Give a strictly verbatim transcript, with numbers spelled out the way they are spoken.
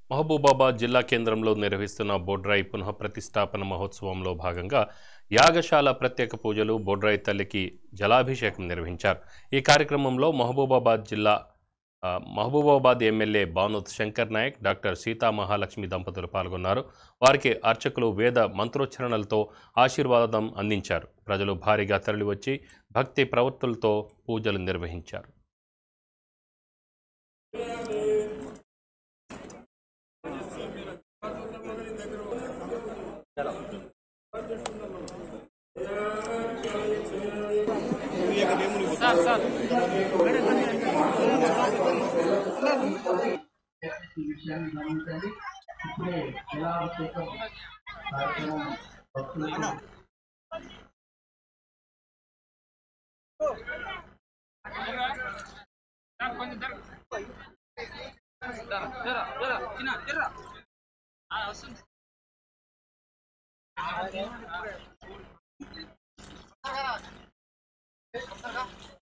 మహబూబాబాద్ జిల్లా కేంద్రంలో నిర్వహిస్తున్న బొడ్రాయి పునఃప్రతిష్ఠాపన మహోత్సవంలో భాగంగా యాగశాల ప్రత్యేక పూజలు బొడ్రాయి తల్లికి జలాభిషేకం నిర్వహించారు. ఈ కార్యక్రమంలో మహబూబాబాద్ జిల్లా మహబూబాబాద్ ఎమ్మెల్యే బానోత్ శంకర్ నాయక్, డాక్టర్ సీతా మహాలక్ష్మి దంపతులు పాల్గొన్నారు. వారికి అర్చకులు వేద మంత్రోచ్చరణలతో ఆశీర్వాదం అందించారు. ప్రజలు భారీగా తరలివచ్చి భక్తి ప్రవృత్తులతో పూజలు నిర్వహించారు. సార్ సార్ ఈ విషయాన్ని గమనించండి. ఇప్పుడే జలాభిషేకం కార్యక్రమం భక్తులకు కొంచెం జర జర చిన్న జర వస్తుంది. Thank you.